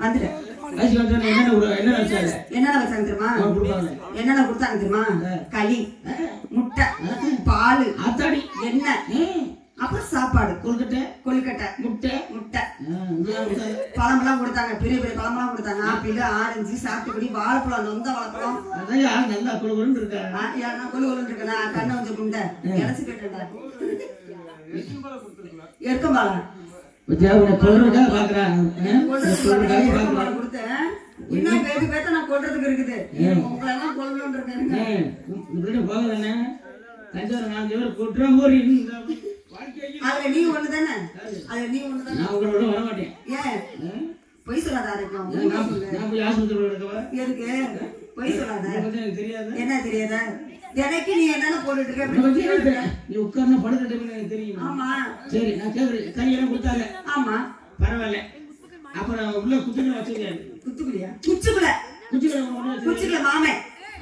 வந்துட்டேன். என்ன வச்சாங்க தெரியுமா? என்னென்ன கொடுத்தாங்க தெரியுமா? களி, முட்டை, பால், எண்ணெய், அப்புறம் சாப்பாடு, கொழுக்கட்டை, முட்டை, பழமெல்லாம் கொடுத்தாங்க. பெரிய பெரிய பழமெல்லாம் கொடுத்தாங்க. ஆப்பிள், ஆரஞ்சு, சாத்துக்குடி, வாழைப்பழம், நொந்த வாழைப்பழம். நல்லா கொழுன்னு இருக்கா? இருக்கா? கண்ணை கொஞ்சம் குண்டை இழைச்சி போயிட்டா. எருக்கம்பாலம் கொடுத்தேன். இன்னும் பேத்து பேத்த நான் கொள்றதுக்கு இருக்குது. உங்களெல்லாம் கொள்ளணும்னு இருக்கேன். அதுல நீ ஒண்ணுதானே? அதுல நீ ஒண்ணுதானே? நான் உங்களோட வர மாட்டேன். ஏன் பொய் சொல்லாத? எதுக்கு பொய் சொல்லாத? என்ன தெரியாத? தினைக்கு நீ என்ன போட்டுட்டு இருக்க? நீ உட்கார்ந்து படுக்க தெரியும். ஆமா சரி, நான் கேக்குறேன். கையெல்லாம் கொடுத்தாங்க. ஆமா பரவாயில்ல. அப்புறம் உள்ள குத்துக்குள்ள வச்சுக்க. குத்துக்குள்ளியா? குச்சிக்குள்ள மாமே.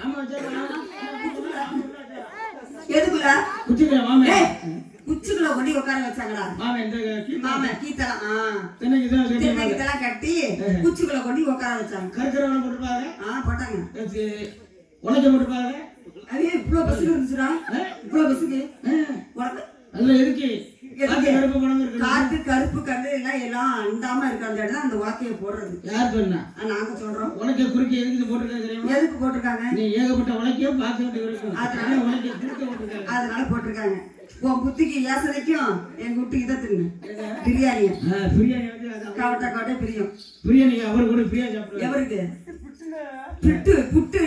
எதுக்குள்ள? குச்சிக்குள்ள மாமே. குச்சிக்குள்ள கொண்டு உட்கார வச்சாங்களா? மாமே கீத்தலாம் இதெல்லாம் கட்டி குச்சிக்குள்ள கொண்டு உட்கார வச்சாங்க. கருக்கரவனை போட்டுருப்பாங்க. போட்டாங்க. உலக போட்டுருப்பாங்க. அதே இவ்வளவு பசுக்கு இருந்துச்சுடா. இவ்வளவு பசுக்கு அதுல இருக்கு. காத்து கருப்பு கண்டு எல்லாம் அண்டாம இருக்காங்க. அந்த உலக்கைய போடுறது யார் சொன்னா? நாங்க சொல்றோம். உலக்கைய குறுக்கி எதுக்கு போட்டுருக்காங்க தெரியுமா? எதுக்கு போட்டிருக்காங்க? நீ ஏகப்பட்ட உலக்கையோ பார்த்துக்கிட்டு இருக்கும். அதனால போட்டிருக்காங்க. உன் புத்திக்கு யோசனைக்கும் எங்க வீட்டுக்கு இதை தின்னு பிரியாணி. கவட்டை பிரியும். பிரியாணி அவரு கூட பிரியாணி சாப்பிடுவாரு. எவருக்கு? புட்டு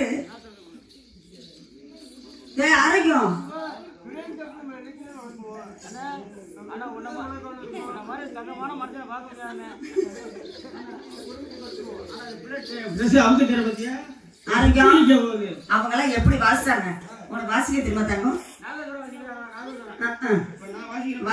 ஆரோக்கியம். அவங்க எல்லாம் எப்படி வாசிச்சாங்க? உனக்கு வாசிக்க தெரியுமா? தங்கம்